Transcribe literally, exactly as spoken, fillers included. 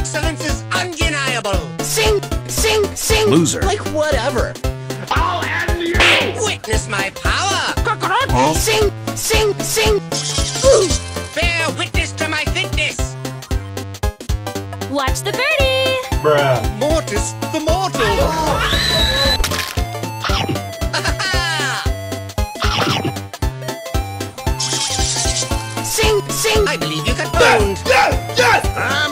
excellence is undeniable. Sing, sing, sing. Loser. Like whatever. I'll end you! Witness my power. Huh? Sing, sing, sing. Ooh. Bear witness to my fitness. Watch the birdie! Bruh. Mortis the mortal. Sing, sing. I believe you got boned. Yes! Yes! Ah,